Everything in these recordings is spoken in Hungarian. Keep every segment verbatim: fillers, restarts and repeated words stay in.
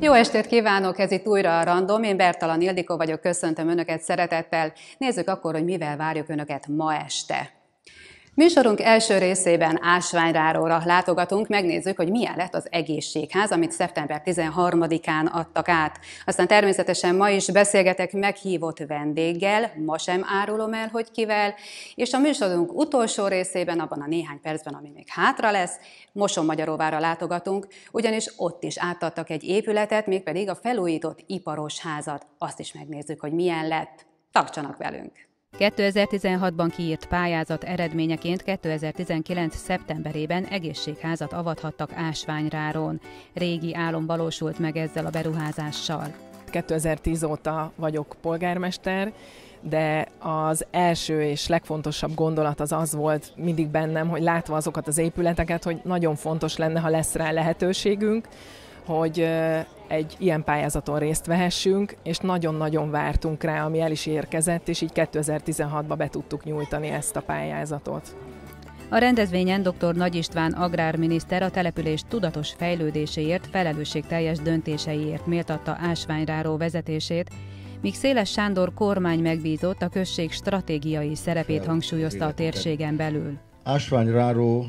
Jó estét kívánok, ez itt újra a Random, én Bertalan Ildikó vagyok, köszöntöm Önöket szeretettel. Nézzük akkor, hogy mivel várjuk Önöket ma este. Műsorunk első részében Ásványráróra látogatunk, megnézzük, hogy milyen lett az egészségház, amit szeptember tizenharmadikán adtak át. Aztán természetesen ma is beszélgetek meghívott vendéggel, ma sem árulom el, hogy kivel, és a műsorunk utolsó részében, abban a néhány percben, ami még hátra lesz, Mosonmagyaróvára látogatunk, ugyanis ott is átadtak egy épületet, mégpedig a felújított iparos házat. Azt is megnézzük, hogy milyen lett. Tartsanak velünk! kétezer-tizenhatban kiírt pályázat eredményeként kétezer-tizenkilenc. szeptemberében egészségházat avathattak Ásványráron. Régi álom valósult meg ezzel a beruházással. kétezer-tíz óta vagyok polgármester, de az első és legfontosabb gondolat az az volt mindig bennem, hogy látva azokat az épületeket, hogy nagyon fontos lenne, ha lesz rá lehetőségünk, hogy egy ilyen pályázaton részt vehessünk, és nagyon-nagyon vártunk rá, ami el is érkezett, és így kétezer-tizenhatban be tudtuk nyújtani ezt a pályázatot. A rendezvényen dr. Nagy István agrárminiszter a település tudatos fejlődéséért, felelősségteljes döntéseiért méltatta Ásványráró vezetését, míg Széles Sándor kormány megbízott a község stratégiai szerepét hangsúlyozta a térségen belül. Ásványráró,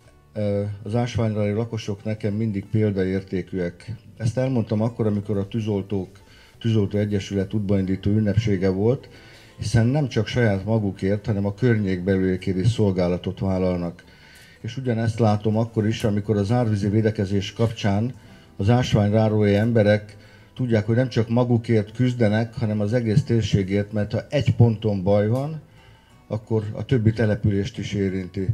az ásványrári lakosok nekem mindig példaértékűek. Ezt elmondtam akkor, amikor a Tűzoltók, Tűzoltó Egyesület útbaindító ünnepsége volt, hiszen nem csak saját magukért, hanem a környékbelüliekért is szolgálatot vállalnak. És ugyanezt látom akkor is, amikor az árvízi védekezés kapcsán az ásványrárói emberek tudják, hogy nem csak magukért küzdenek, hanem az egész térségért, mert ha egy ponton baj van, akkor a többi települést is érinti.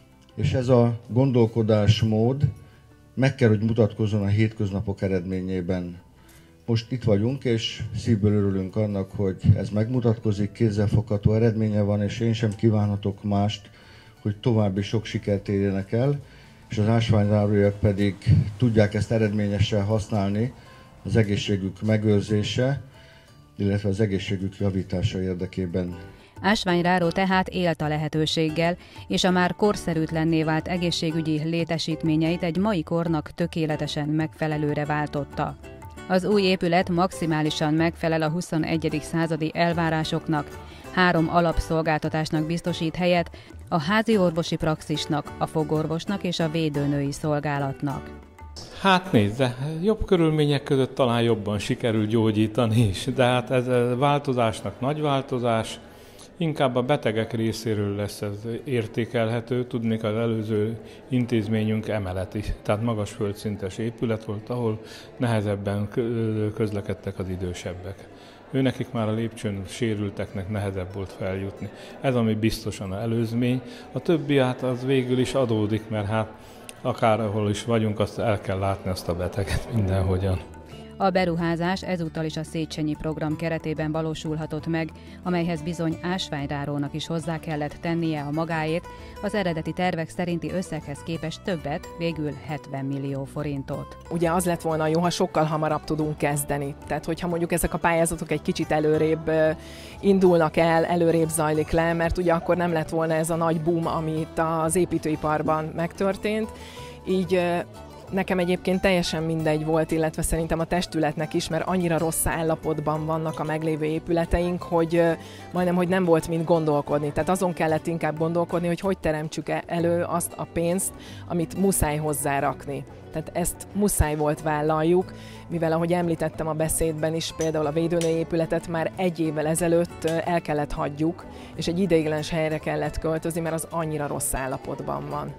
És ez a gondolkodásmód meg kell, hogy mutatkozzon a hétköznapok eredményében. Most itt vagyunk, és szívből örülünk annak, hogy ez megmutatkozik, kézzelfogható eredménye van, és én sem kívánhatok mást, hogy további sok sikert érjenek el, és az ásványráróiak pedig tudják ezt eredményesen használni az egészségük megőrzése, illetve az egészségük javítása érdekében. Ásványráró tehát élt a lehetőséggel, és a már korszerűtlenné vált egészségügyi létesítményeit egy mai kornak tökéletesen megfelelőre váltotta. Az új épület maximálisan megfelel a huszonegyedik századi elvárásoknak, három alapszolgáltatásnak biztosít helyet, a házi orvosi praxisnak, a fogorvosnak és a védőnői szolgálatnak. Hát nézze, jobb körülmények között talán jobban sikerül gyógyítani is, de hát ez a változásnak nagy változás, inkább a betegek részéről lesz ez értékelhető, tudnék az előző intézményünk emeleti, tehát magas földszintes épület volt, ahol nehezebben közlekedtek az idősebbek. Őnekik már a lépcsőn sérülteknek nehezebb volt feljutni. Ez ami biztosan az előzmény, a többi hát az végül is adódik, mert hát akárhol is vagyunk, azt el kell látni azt a beteget mindenhogyan. A beruházás ezúttal is a Széchenyi program keretében valósulhatott meg, amelyhez bizony Ásványrárónak is hozzá kellett tennie a magáét, az eredeti tervek szerinti összeghez képest többet, végül hetven millió forintot. Ugye az lett volna jó, ha sokkal hamarabb tudunk kezdeni. Tehát, hogyha mondjuk ezek a pályázatok egy kicsit előrébb indulnak el, előrébb zajlik le, mert ugye akkor nem lett volna ez a nagy boom, ami itt az építőiparban megtörtént. Így nekem egyébként teljesen mindegy volt, illetve szerintem a testületnek is, mert annyira rossz állapotban vannak a meglévő épületeink, hogy majdnem, hogy nem volt mind gondolkodni. Tehát azon kellett inkább gondolkodni, hogy hogy teremtsük elő azt a pénzt, amit muszáj hozzárakni. Tehát ezt muszáj volt vállaljuk, mivel ahogy említettem a beszédben is, például a védőnői épületet már egy évvel ezelőtt el kellett hagyjuk, és egy ideiglenes helyre kellett költözni, mert az annyira rossz állapotban van.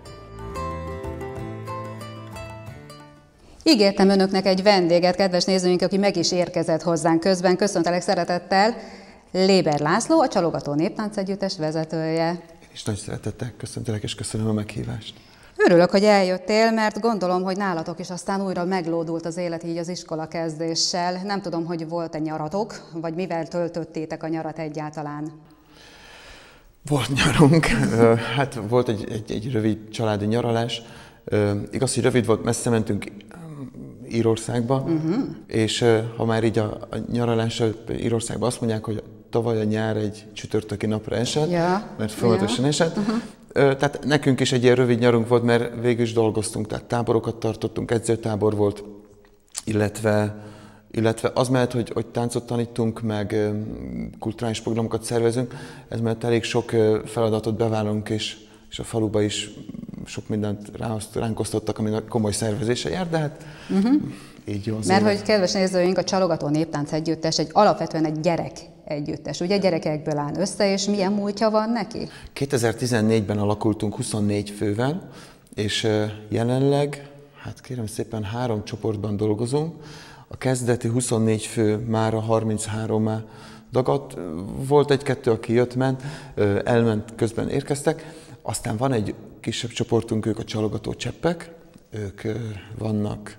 Ígértem Önöknek egy vendéget, kedves nézőink, aki meg is érkezett hozzánk közben. Köszöntelek szeretettel, Léber László, a Csalogató Néptánc Együttes vezetője. Én is nagy szeretettel köszöntelek, és köszönöm a meghívást. Örülök, hogy eljöttél, mert gondolom, hogy nálatok is aztán újra meglódult az élet így az iskola kezdéssel. Nem tudom, hogy volt-e nyaratok, vagy mivel töltöttétek a nyarat egyáltalán? Volt nyarunk, hát volt egy, egy, egy rövid családi nyaralás. Igaz, hogy rövid volt, messze mentünk Írországba, uh-huh. és ha már így a, a nyaralással Írországban azt mondják, hogy tavaly a nyár egy csütörtöki napra esett, ja. mert folyamatosan ja. esett. Uh-huh. Tehát nekünk is egy ilyen rövid nyarunk volt, mert végül is dolgoztunk, tehát táborokat tartottunk, edzőtábor volt, illetve illetve az mellett, hogy, hogy táncot tanítunk, meg kulturális programokat szervezünk, ez mellett elég sok feladatot bevállalunk, és, és a faluba is sok mindent ránk osztottak, ami komoly szervezése jár, de hát uh-huh. így jó. Mert hogy kedves nézőink, a Csalogató Néptánc Együttes egy alapvetően egy gyerek együttes. Ugye gyerekekből áll össze, és milyen múltja van neki? kétezer-tizennégyben alakultunk huszonnégy fővel, és jelenleg, hát kérem szépen, három csoportban dolgozunk. A kezdeti huszonnégy fő mára harminchárommá dagadt. Volt egy-kettő, aki jött-ment, elment, közben érkeztek. Aztán van egy kisebb csoportunk, ők a Csalogató Cseppek. Ők vannak,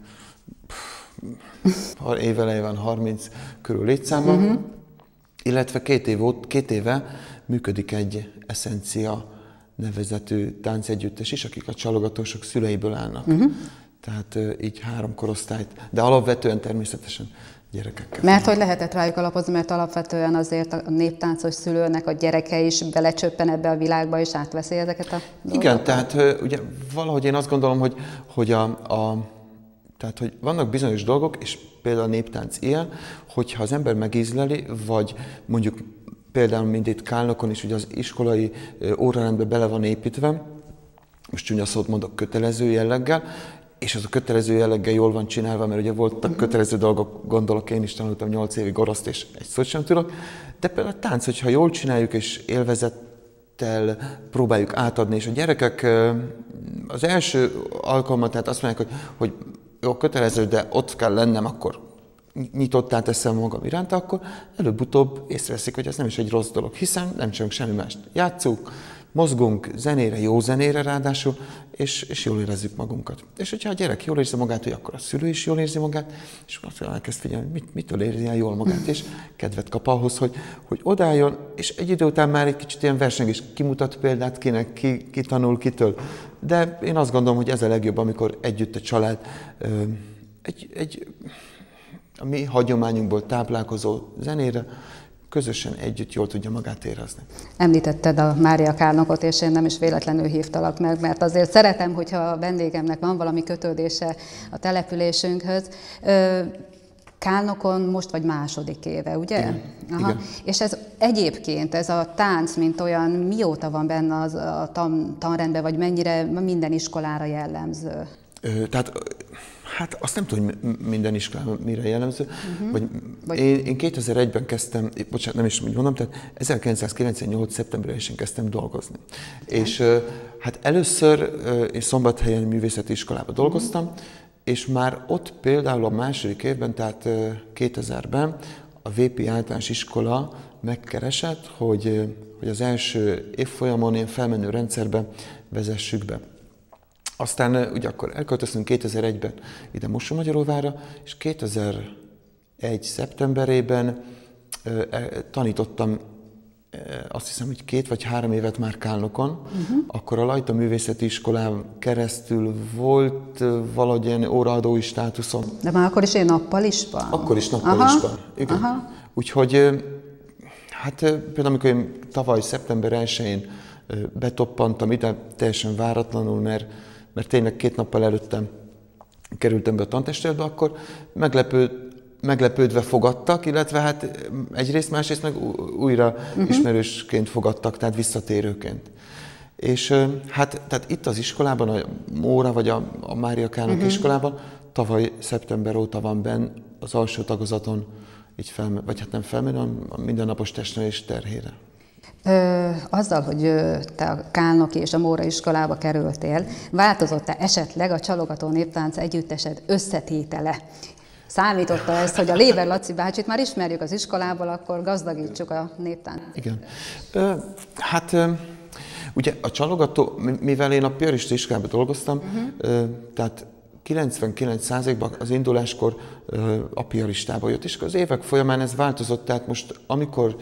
évelején van harminc körül létszámban. Uh-huh. Illetve két, év, két éve működik egy Essencia nevezetű táncegyüttes is, akik a csalogatósok szüleiből állnak. Uh-huh. Tehát így három korosztályt, de alapvetően természetesen gyerekekkel. Mert hogy lehetett rájuk alapozni, mert alapvetően azért a néptáncos szülőnek a gyereke is belecsöppen ebbe a világba, és átveszi ezeket a dolgokat. Igen, tehát ugye valahogy én azt gondolom, hogy, hogy, a, a, tehát, hogy vannak bizonyos dolgok, és például a néptánc ilyen, hogyha az ember megízleli, vagy mondjuk például mint itt Kálnokon is, ugye az iskolai órarendbe bele van építve, most csúnya szót mondok, kötelező jelleggel, és az a kötelező jelleggel jól van csinálva, mert ugye voltak uh-huh. kötelező dolgok, gondolok, én is tanultam nyolc évig oroszt, és egy szót sem tudok, de például a tánc, hogyha jól csináljuk, és élvezettel próbáljuk átadni, és a gyerekek az első alkalommal, tehát azt mondják, hogy, hogy jó, kötelező, de ott kell lennem, akkor nyitottá teszem magam iránta, akkor előbb-utóbb észreveszik, hogy ez nem is egy rossz dolog, hiszen nem csak semmi mást játszunk, mozgunk zenére, jó zenére ráadásul, és, és jól érezzük magunkat. És hogyha a gyerek jól érzi magát, hogy akkor a szülő is jól érzi magát, és akkor elkezd figyelni, mit, mitől érzi el jól magát, és kedvet kap ahhoz, hogy, hogy odálljon, és egy idő után már egy kicsit ilyen versengés, kimutat példát kinek, ki, ki tanul, kitől. De én azt gondolom, hogy ez a legjobb, amikor együtt a család egy, egy a mi hagyományunkból táplálkozó zenére közösen együtt jól tudja magát érezni. Említetted a Mária Kálnokot, és én nem is véletlenül hívtalak meg, mert azért szeretem, hogyha a vendégemnek van valami kötődése a településünkhöz. Kálnokon most vagy második éve, ugye? Igen. Aha. Igen. És ez egyébként, ez a tánc, mint olyan, mióta van benne az a tan, tanrendben, vagy mennyire minden iskolára jellemző? Ö, tehát, hát azt nem tudom, hogy minden iskolában mire jellemző. Uh-huh. Vagy, vagy... Én, én kétezer-egyben kezdtem, bocsánat, nem is úgy mondom, tehát ezerkilencszázkilencvennyolc szeptemberében kezdtem dolgozni. Okay. És hát először én Szombathelyen művészeti iskolában dolgoztam, uh-huh. és már ott például a második évben, tehát kétezerben a vé pé általános iskola megkeresett, hogy, hogy az első évfolyamon ilyen felmenő rendszerbe vezessük be. Aztán ugye akkor elköltöztünk kétezer-egyben ide Mosonmagyaróvárra, és kétezer-egy szeptemberében e, tanítottam e, azt hiszem, hogy két vagy három évet már Kálnokon. Uh-huh. Akkor a Lajta Művészeti Iskolán keresztül volt valahogy ilyen óraadói státuszom. De már akkor is én nappalisban? Akkor is nappalisban, igen. Aha. Úgyhogy hát például amikor én tavaly szeptember elsején betoppantam ide, teljesen váratlanul, mert mert tényleg két nappal előttem kerültem be a tantestületbe, akkor meglepő, meglepődve fogadtak, illetve hát egyrészt, másrészt meg újra uh-huh. ismerősként fogadtak, tehát visszatérőként. És hát tehát itt az iskolában, a Móra vagy a, a Mária Kálnok uh-huh. iskolában tavaly szeptember óta van benn az alsó tagozaton, így felme, vagy hát nem felmenő, hanem a mindennapos testnevelés terhére. Ö, azzal, hogy te a Kálnoki és a Móra iskolába kerültél, változott-e esetleg a Csalogató Néptánc Együttesed összetétele? Számította ezt, hogy a Léber Laci bácsit már ismerjük az iskolából, akkor gazdagítsuk a néptánc? Igen. Ö, hát ö, ugye a Csalogató, mivel én a piarista iskolában dolgoztam, uh-huh. ö, tehát kilencvenkilenc százalékban az induláskor ö, a piaristába jött, és az évek folyamán ez változott, tehát most amikor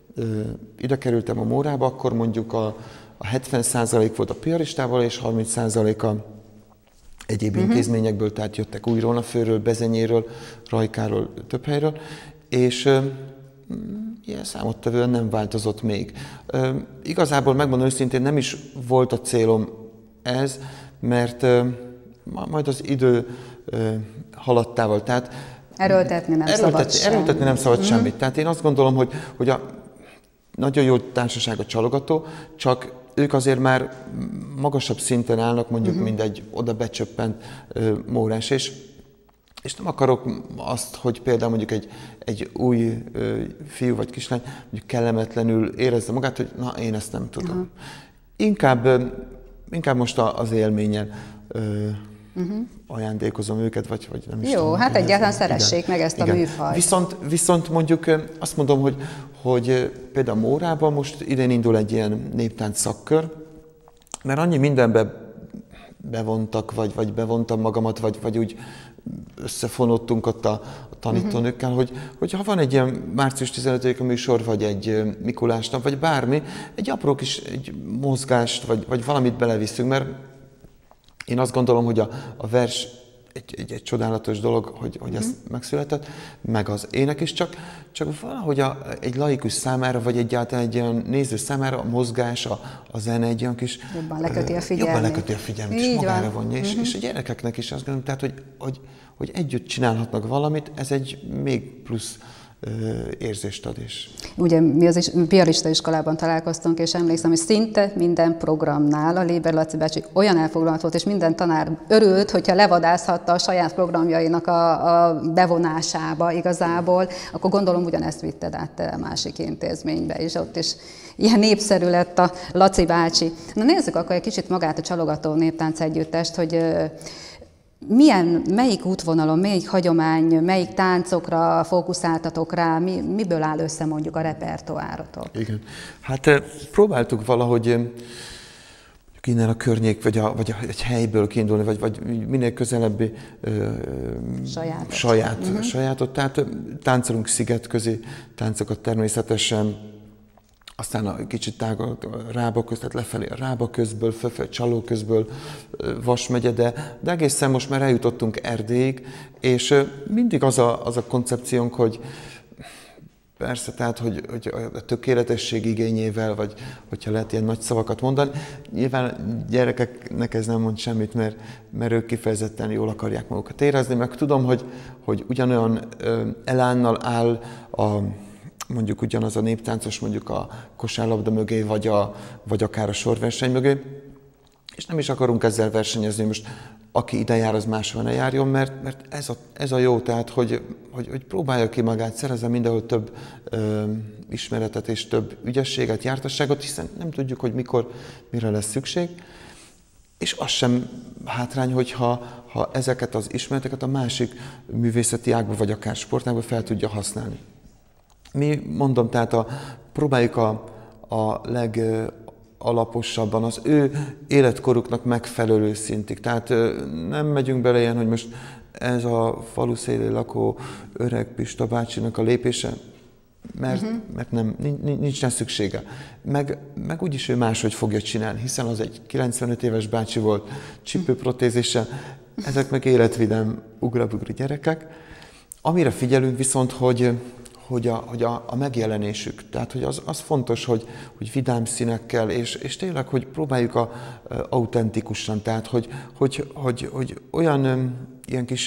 ide kerültem a Mórába, akkor mondjuk a, a hetven százalék volt a piaristával, és harminc százalék a egyéb uh-huh. intézményekből, tehát jöttek Újrónafőről, Bezenyéről, Rajkáról, több helyről, és uh, ilyen számottevően nem változott még. Uh, igazából megmondom őszintén, nem is volt a célom ez, mert uh, majd az idő uh, haladtával, tehát Erőltetni nem erőltetni, szabad semmit. Erőltetni nem szabad Mm. semmit. Tehát én azt gondolom, hogy, hogy a nagyon jó társaság a csalogató, csak ők azért már magasabb szinten állnak, mondjuk, uh-huh. mint egy oda becsöppent uh, mórás, és, és nem akarok azt, hogy például mondjuk egy, egy új uh, fiú vagy kislány mondjuk kellemetlenül érezze magát, hogy na, én ezt nem tudom. Uh-huh. Inkább, uh, inkább most az élményen uh, uh-huh. ajándékozom őket, vagy, vagy nem is Jó, tudom. hát egyáltalán szeressék igen. meg ezt a igen. műfajt. Viszont, viszont mondjuk azt mondom, hogy, hogy például Mórában most idén indul egy ilyen néptánc szakkör, mert annyi mindenbe bevontak, vagy, vagy bevontam magamat, vagy, vagy úgy összefonódtunk ott a, a tanítónőkkel, uh-huh. hogy, hogy ha van egy ilyen március tizenötödike műsor, vagy egy Mikulás nap, vagy bármi, egy apró kis egy mozgást, vagy, vagy valamit beleviszünk, mert én azt gondolom, hogy a, a vers egy, egy, egy csodálatos dolog, hogy, hogy ez mm. megszületett, meg az ének is, csak, csak valahogy a, egy laikus számára, vagy egyáltalán egy olyan néző számára a mozgás, a, a zene egy olyan kis... Jobban leköti a figyelmét. Jobban leköti a figyelmét, és magára vonja. És, mm-hmm. és a gyerekeknek is azt gondolom, tehát, hogy, hogy, hogy együtt csinálhatnak valamit, ez egy még plusz érzést ad is. Ugye mi az is, piarista iskolában találkoztunk, és emlékszem, hogy szinte minden programnál a Léber Laci bácsi olyan elfoglalt volt, és minden tanár örült, hogyha levadászhatta a saját programjainak a, a bevonásába igazából, akkor gondolom ugyanezt vitted át a másik intézménybe, és ott is ilyen népszerű lett a Laci bácsi. Na nézzük akkor egy kicsit magát a Csalogató Néptánc Együttest, hogy milyen, melyik útvonalon, melyik hagyomány, melyik táncokra fókuszáltatok rá, mi, miből áll össze mondjuk a repertoárotok? Igen. Hát próbáltuk valahogy innen a környék, vagy, a, vagy egy helyből kiindulni, vagy, vagy minél közelebbi sajátot. Saját, uh-huh. sajátot. Tehát táncolunk szigetközi táncokat természetesen, aztán a kicsit tágabb Rába köz, tehát lefelé a Rába közből, fölfelé Csaló közből, Vas megye, de, de egészen most már eljutottunk Erdélyig, és mindig az a, az a koncepciónk, hogy persze, tehát, hogy, hogy a tökéletesség igényével, vagy hogyha lehet ilyen nagy szavakat mondani, nyilván gyerekeknek ez nem mond semmit, mert, mert ők kifejezetten jól akarják magukat érezni, meg tudom, hogy, hogy ugyanolyan elánnal áll a mondjuk ugyanaz a néptáncos mondjuk a kosárlabda mögé, vagy, a, vagy akár a sorverseny mögé, és nem is akarunk ezzel versenyezni, most aki ide jár, az máshol ne járjon, mert, mert ez, a, ez a jó, tehát hogy, hogy, hogy próbálja ki magát, szerezze mindenhol több ö, ismeretet és több ügyességet, jártasságot, hiszen nem tudjuk, hogy mikor, mire lesz szükség, és az sem hátrány, hogyha ha ezeket az ismereteket a másik művészeti ágba, vagy akár sportágba fel tudja használni. Mi, mondom, tehát a, próbáljuk a, a legalaposabban az ő életkoruknak megfelelő szintig. Tehát nem megyünk bele ilyen, hogy most ez a falu szélén lakó öreg Pista bácsinak a lépése, mert, uh-huh. mert nem, nincs, nincs rá szüksége. Meg, meg úgyis ő máshogy fogja csinálni, hiszen az egy kilencvenöt éves bácsi volt, csípőprotézise, ezek meg életvidám ugrabugri gyerekek. Amire figyelünk viszont, hogy hogy a, hogy a, a megjelenésük. Tehát, hogy az, az fontos, hogy, hogy vidám színekkel, és, és tényleg, hogy próbáljuk a, a, autentikusan, tehát, hogy, hogy, hogy, hogy olyan um, ilyen kis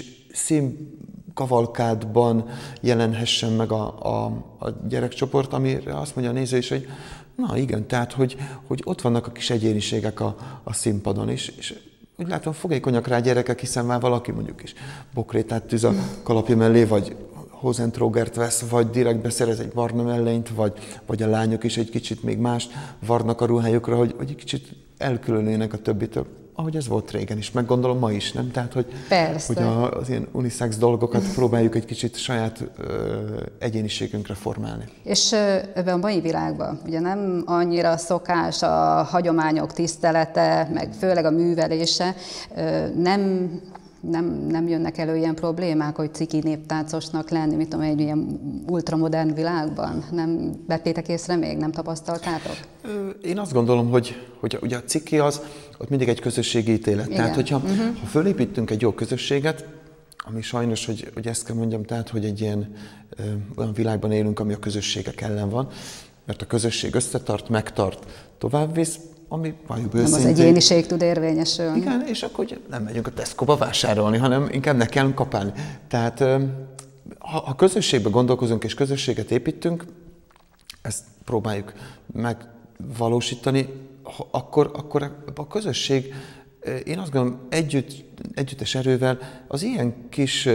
színkavalkádban jelenhessen meg a, a, a gyerekcsoport, amire azt mondja a néző is, hogy na igen, tehát, hogy, hogy ott vannak a kis egyéniségek a, a színpadon is, és úgy látom, fogékonyak rá gyerekek, hiszen már valaki mondjuk is bokrétát tűz a kalapja mellé, vagy Hozentrógert vesz, vagy direkt beszerez egy barna mellényt, vagy, vagy a lányok is egy kicsit még mást varnak a ruhájukra, hogy, hogy egy kicsit elkülönüljenek a többitől. Ahogy ez volt régen is, meg gondolom ma is, nem? Tehát, hogy, hogy a, az ilyen unisex dolgokat próbáljuk egy kicsit saját ö, egyéniségünkre formálni. És ebben a mai világban ugye nem annyira szokás a hagyományok tisztelete, meg főleg a művelése, nem... Nem, nem jönnek elő ilyen problémák, hogy ciki néptáncosnak lenni, mit tudom, egy ilyen ultramodern világban? Nem vettétek észre még? Nem tapasztaltátok? Én azt gondolom, hogy, hogy ugye a ciki az ott mindig egy közösségi ítélet. Igen. Tehát, hogyha uh-huh. ha fölépítünk egy jó közösséget, ami sajnos, hogy, hogy ezt kell mondjam, tehát, hogy egy ilyen ö, olyan világban élünk, ami a közösségek ellen van, mert a közösség összetart, megtart, továbbvisz, ami valljuk őszintén. Nem az egyéniség tud érvényesülni. Igen, és akkor ugye nem megyünk a Tesco-ba vásárolni, hanem inkább ne kell kapálni. Tehát ha, ha közösségben gondolkozunk és közösséget építünk, ezt próbáljuk megvalósítani, akkor, akkor a közösség, én azt gondolom, együtt, együttes erővel az ilyen kis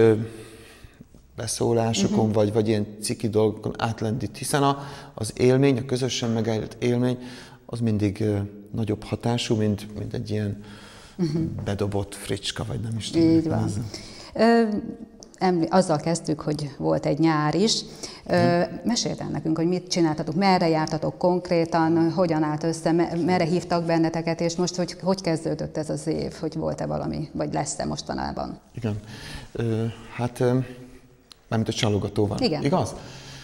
beszólásokon, uh-huh. vagy, vagy ilyen ciki dolgokon átlendít, hiszen a, az élmény, a közösen megélt élmény, az mindig uh, nagyobb hatású, mint, mint egy ilyen uh-huh. bedobott fricska, vagy nem is tudom. Így van. Ö, eml- azzal kezdtük, hogy volt egy nyár is. Ö, mesélj el nekünk, hogy mit csináltatok, merre jártatok konkrétan, hogyan állt össze, merre hívtak benneteket, és most hogy, hogy kezdődött ez az év, hogy volt-e valami, vagy lesz-e mostanában? Igen. Ö, hát, ö, mármint a csalogatóval. Igen. Igaz?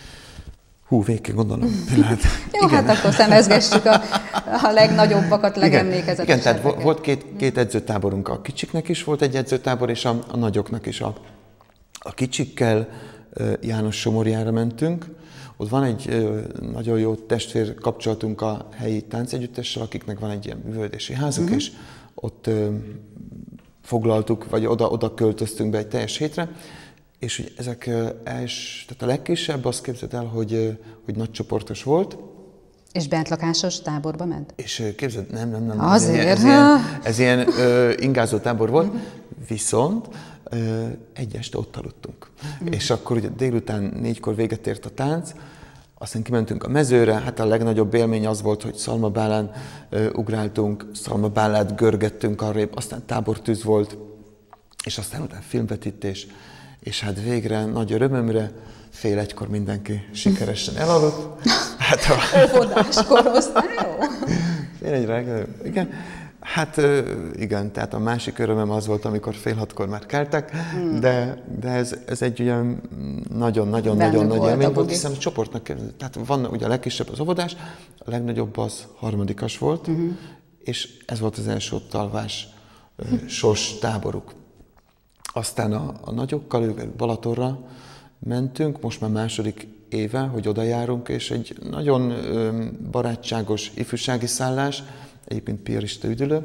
Hú, végig kell gondolom. Pillanat. Jó, igen. Hát akkor szemezgessük a, a legnagyobbakat, legemlékezetesebbeket. Igen, tehát volt két, két edzőtáborunk, a kicsiknek is volt egy edzőtábor, és a, a nagyoknak is. A, a kicsikkel János Somorjára mentünk. Ott van egy nagyon jó testvér kapcsolatunk a helyi táncegyüttessel, akiknek van egy ilyen művelődési házuk, uh-huh. és ott ö, foglaltuk, vagy oda, oda költöztünk be egy teljes hétre. És hogy ezek els, tehát a legkisebb, azt képzeld el, hogy, hogy nagycsoportos volt. És bentlakásos táborba ment? És képzeld, nem, nem, nem. Azért? Ez ilyen, ez ilyen, ez ilyen ö, ingázó tábor volt, viszont ö, egy este ott aludtunk. Mm. És akkor ugye délután négykor véget ért a tánc, aztán kimentünk a mezőre, hát a legnagyobb élmény az volt, hogy szalmabálán ö, ugráltunk, szalmabálát görgettünk arrébb, aztán tábortűz volt, és aztán utána filmvetítés. És hát végre, nagy örömömre, fél egykor mindenki sikeresen elaludt. Hát a... Óvodás korosztály, jó? Fél egyre, igen. Hát igen, tehát a másik örömöm az volt, amikor fél hatkor már keltek, hmm. de, de ez, ez egy olyan nagyon-nagyon-nagyon nagy élmény volt, hiszen a csoportnak, tehát van ugye a legkisebb az óvodás, a legnagyobb az harmadikas volt, uh-huh. és ez volt az első ott alvás uh, sos táboruk. Aztán a, a nagyokkal, ők Balatonra mentünk, most már második éve, hogy oda járunk, és egy nagyon ö, barátságos ifjúsági szállás, egyébként piarista üdülő,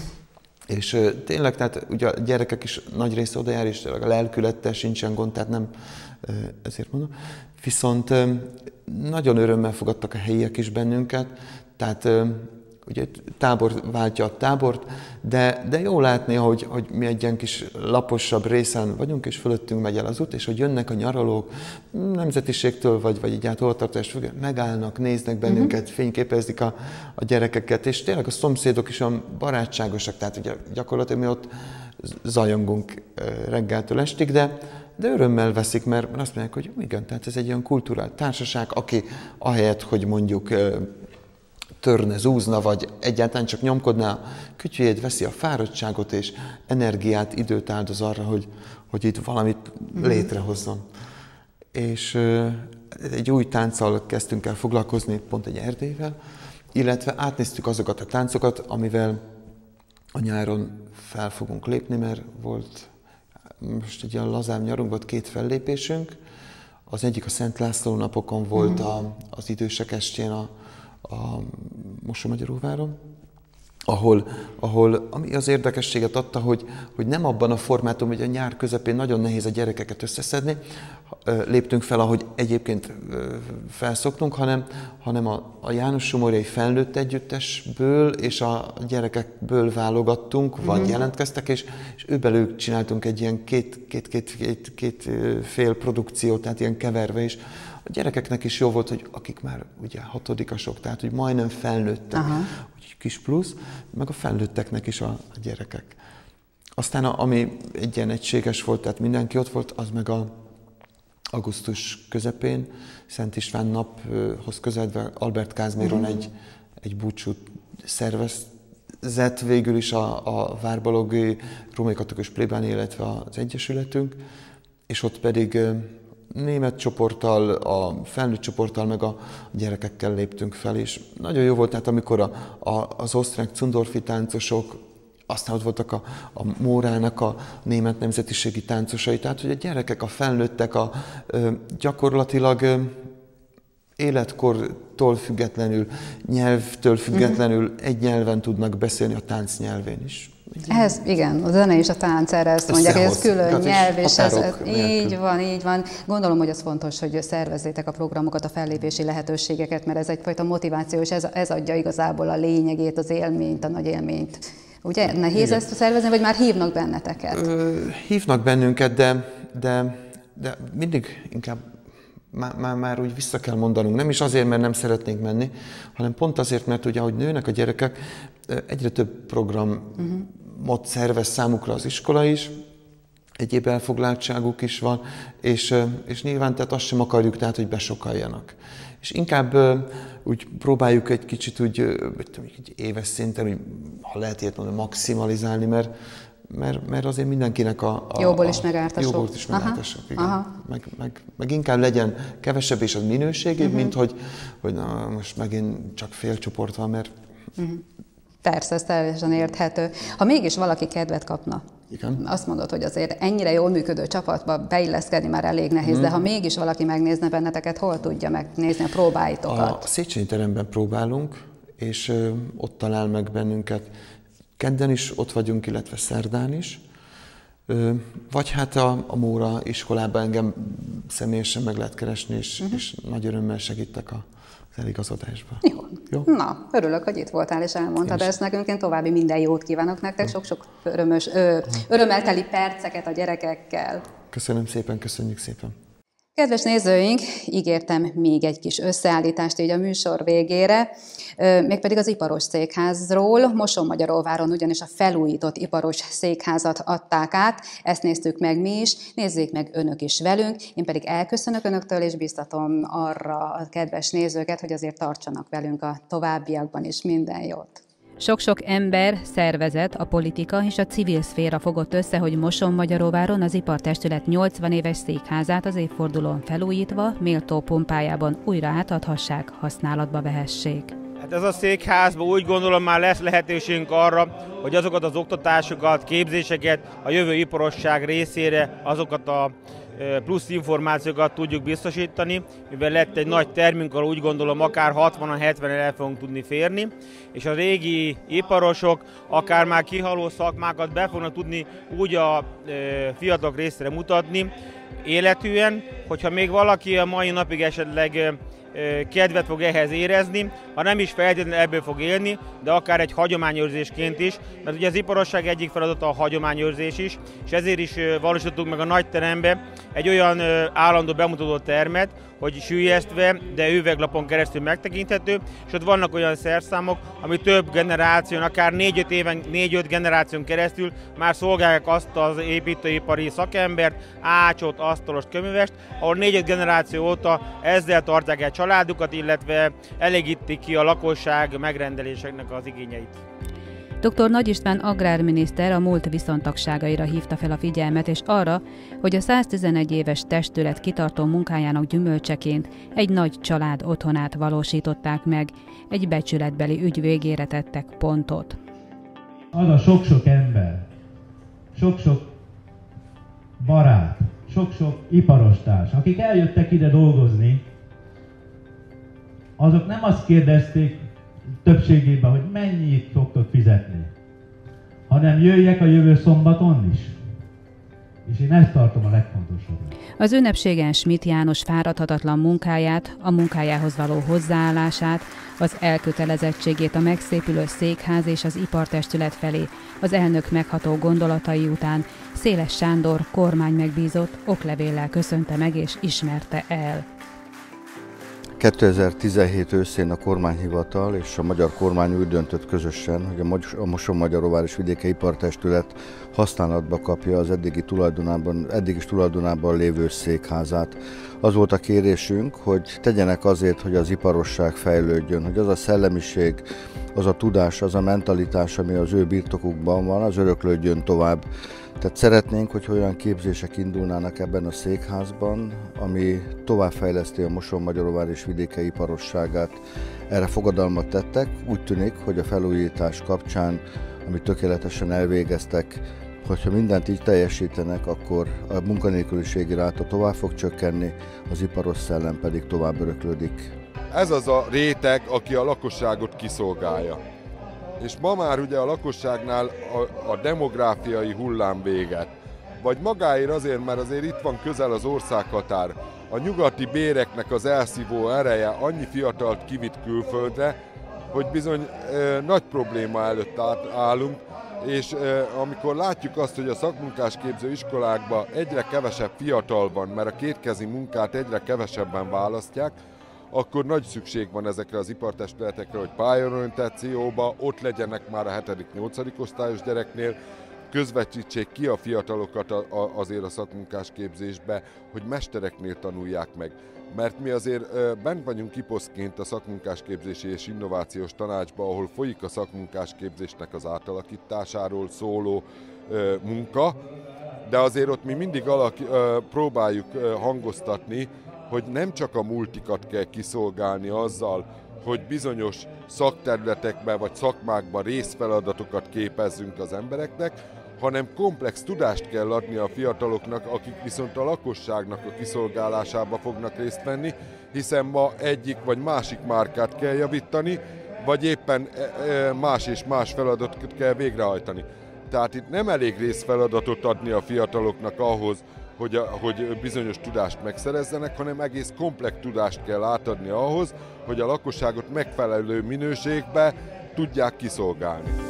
és ö, tényleg, tehát ugye a gyerekek is nagy része oda jár, és a lelkülettel sincsen gond, tehát nem, ö, ezért mondom. Viszont ö, nagyon örömmel fogadtak a helyiek is bennünket, tehát ö, ugye tábor váltja a tábort, de, de jó látni, hogy, hogy mi egy ilyen kis laposabb részen vagyunk, és fölöttünk megy el az út, és hogy jönnek a nyaralók, nemzetiségtől, vagy, vagy így át hovatartás függ, megállnak, néznek bennünket, uh-huh. fényképezik a, a gyerekeket, és tényleg a szomszédok is olyan barátságosak, tehát ugye gyakorlatilag mi ott zajongunk reggeltől estig, de, de örömmel veszik, mert azt mondják, hogy igen, tehát ez egy olyan kulturált társaság, aki ahelyett, hogy mondjuk törne, zúzna, vagy egyáltalán csak nyomkodná a kütyüjét, veszi a fáradtságot és energiát, időt áldoz arra, hogy, hogy itt valamit létrehozzon. És uh, egy új tánccal kezdtünk el foglalkozni, pont egy Erdélyvel, illetve átnéztük azokat a táncokat, amivel a nyáron fel fogunk lépni, mert volt most egy olyan lazább nyarunk, volt két fellépésünk. Az egyik a Szent László napokon volt a, az idősek estjén a a Mosonmagyaróváron, ahol, ahol ami az érdekességet adta, hogy, hogy nem abban a formátum, hogy a nyár közepén nagyon nehéz a gyerekeket összeszedni, léptünk fel, ahogy egyébként felszoktunk, hanem, hanem a, a János Somorjai felnőtt együttesből és a gyerekekből válogattunk, vagy mm-hmm. jelentkeztek, és, és őbelül csináltunk egy ilyen két, két, két, két, két fél produkciót, tehát ilyen keverve is. A gyerekeknek is jó volt, hogy akik már ugye hatodikasok, tehát hogy majdnem felnőttek, úgyhogy kis plusz, meg a felnőtteknek is a, a gyerekek. Aztán a, ami egy ilyen egységes volt, tehát mindenki ott volt, az meg a augusztus közepén, Szent István naphoz közeledve Albert Kázméron uh-huh. egy, egy búcsút szervezett végül is a, a Várbaloghi Római Katolikus Plébánia, illetve az Egyesületünk, és ott pedig német csoporttal, a felnőtt csoporttal, meg a gyerekekkel léptünk fel, és nagyon jó volt, tehát amikor a, a, az osztrák Zundorfi táncosok, aztán ott voltak a, a Mórának a német nemzetiségi táncosai, tehát hogy a gyerekek, a felnőttek a, ö, gyakorlatilag ö, életkortól függetlenül, nyelvtől függetlenül uh-huh. egy nyelven tudnak beszélni, a tánc nyelvén is. Ez, igen, a zene és a tánc erre ezt mondják, hogy ez külön nyelv, és ez, így van, így van. Gondolom, hogy az fontos, hogy szervezzétek a programokat, a fellépési lehetőségeket, mert ez egyfajta motiváció, és ez, ez adja igazából a lényegét, az élményt, a nagy élményt. Ugye nehéz igen. ezt szervezni, vagy már hívnak benneteket? Ö, hívnak bennünket, de, de, de mindig inkább Már, már, már úgy vissza kell mondanunk, nem is azért, mert nem szeretnénk menni, hanem pont azért, mert ugye, ahogy nőnek a gyerekek, egyre több programot uh-huh. szervez számukra az iskola is, egyéb elfoglaltságuk is van, és, és nyilván tehát azt sem akarjuk, tehát, hogy besokaljanak. És inkább úgy próbáljuk egy kicsit úgy, egy éves szinten, úgy, ha lehet ilyet mondani, maximalizálni, mert Mert, mert azért mindenkinek a... a jóból is megártasok. Jóból is megártasok, igen. Aha. Meg, meg, meg inkább legyen kevesebb és az minőségébb, uh-huh. mint hogy, hogy na, most megint csak fél csoport van, mert... Uh-huh. Persze, ez teljesen érthető. Ha mégis valaki kedvet kapna, igen. azt mondod, hogy azért ennyire jól működő csapatba beilleszkedni már elég nehéz, uh-huh. de ha mégis valaki megnézne benneteket, hol tudja megnézni a próbáitokat? A Széchenyi teremben próbálunk, és ö, ott talál meg bennünket. Kedden is ott vagyunk, illetve szerdán is. Vagy hát a, a Móra iskolában engem személyesen meg lehet keresni, és, uh-huh. és nagy örömmel segítek a, az eligazodásban. Jó. Jó. Na, örülök, hogy itt voltál, és elmondtad ezt nekünk. Én további minden jót kívánok nektek, sok-sok örömös, ö, örömelteli perceket a gyerekekkel. Köszönöm szépen, köszönjük szépen. Kedves nézőink, ígértem még egy kis összeállítást így a műsor végére, mégpedig az iparos székházról. Mosonmagyaróváron ugyanis a felújított iparos székházat adták át, ezt néztük meg mi is, nézzék meg önök is velünk, én pedig elköszönök önöktől, és biztatom arra a kedves nézőket, hogy azért tartsanak velünk a továbbiakban is. Minden jót! Sok-sok ember, szervezet, a politika és a civil szféra fogott össze, hogy Mosonmagyaróváron az ipartestület nyolcvan éves székházát az évfordulón felújítva, méltó pompájában újra átadhassák, használatba vehessék. Hát ez a székházban úgy gondolom már lesz lehetőségünk arra, hogy azokat az oktatásokat, képzéseket a jövő iparosság részére, azokat a plusz információkat tudjuk biztosítani, mivel lett egy nagy termünk, ahol úgy gondolom akár hatvanan hetvenen el fogunk tudni férni, és a régi iparosok akár már kihaló szakmákat be fognak tudni úgy a fiatalok részére mutatni életűen, hogyha még valaki a mai napig esetleg kedvet fog ehhez érezni, ha nem is feltétlenül ebből fog élni, de akár egy hagyományőrzésként is, mert ugye az iparosság egyik feladata a hagyományőrzés is, és ezért is valósítottuk meg a nagyterembe egy olyan állandó bemutató termet, hogy süllyesztve, de üveglapon keresztül megtekinthető, és ott vannak olyan szerszámok, ami több generáción, akár négy-öt éven, négy-öt generáción keresztül már szolgálják azt az építőipari szakembert, ácsot, asztalos, köművest, ahol négy-öt generáció óta ezzel tartják el családukat, illetve elégítik ki a lakosság megrendeléseknek az igényeit. doktor Nagy István agrárminiszter a múlt viszontagságaira hívta fel a figyelmet, és arra, hogy a száztizenegy éves testület kitartó munkájának gyümölcseként egy nagy család otthonát valósították meg, egy becsületbeli ügy végére tettek pontot. Az a sok-sok ember, sok-sok barát, sok-sok iparostárs, akik eljöttek ide dolgozni, azok nem azt kérdezték többségében, hogy mennyit fogtok fizetni, hanem jöjjek a jövő szombaton is. És én ezt tartom a legfontosabbnak. Az ünnepségen Schmidt János fáradhatatlan munkáját, a munkájához való hozzáállását, az elkötelezettségét a megszépülő székház és az ipartestület felé, az elnök megható gondolatai után Széles Sándor kormány megbízott oklevéllel köszönte meg és ismerte el. kétezer-tizenhét őszén a kormányhivatal és a magyar kormány úgy döntött közösen, hogy a Mosonmagyaróvár és Vidéki Ipartestület használatba kapja az eddigi tulajdonában, eddig is tulajdonában lévő székházát. Az volt a kérésünk, hogy tegyenek azért, hogy az iparosság fejlődjön, hogy az a szellemiség, az a tudás, az a mentalitás, ami az ő birtokukban van, az öröklődjön tovább. Tehát szeretnénk, hogy olyan képzések indulnának ebben a székházban, ami továbbfejleszti a Mosonmagyaróvár és vidéke iparosságát. Erre fogadalmat tettek, úgy tűnik, hogy a felújítás kapcsán, amit tökéletesen elvégeztek, hogyha mindent így teljesítenek, akkor a munkanélküliségi ráta tovább fog csökkenni, az iparos szellem pedig tovább öröklődik. Ez az a réteg, aki a lakosságot kiszolgálja. és ma már ugye a lakosságnál a, a demográfiai hullám véget. Vagy magáért azért, mert azért itt van közel az országhatár. A nyugati béreknek az elszívó ereje annyi fiatalt kivitt külföldre, hogy bizony e, nagy probléma előtt állunk, és e, amikor látjuk azt, hogy a szakmunkásképző iskolákban egyre kevesebb fiatal van, mert a kétkezi munkát egyre kevesebben választják, akkor nagy szükség van ezekre az ipartestületekre, hogy pályorientációba ott legyenek már a hetedik-nyolcadik osztályos gyereknél, közvetítsék ki a fiatalokat azért a szakmunkásképzésbe, hogy mestereknél tanulják meg. Mert mi azért bent vagyunk iposzként a szakmunkásképzési és innovációs tanácsban, ahol folyik a szakmunkásképzésnek az átalakításáról szóló munka, de azért ott mi mindig alaki, próbáljuk hangoztatni, hogy nem csak a multikat kell kiszolgálni azzal, hogy bizonyos szakterületekben vagy szakmákban részfeladatokat képezzünk az embereknek, hanem komplex tudást kell adni a fiataloknak, akik viszont a lakosságnak a kiszolgálásába fognak részt venni, hiszen ma egyik vagy másik márkát kell javítani, vagy éppen más és más feladatot kell végrehajtani. Tehát itt nem elég részfeladatot adni a fiataloknak ahhoz, hogy, a, hogy bizonyos tudást megszerezzenek, hanem egész komplex tudást kell átadni ahhoz, hogy a lakosságot megfelelő minőségbe tudják kiszolgálni.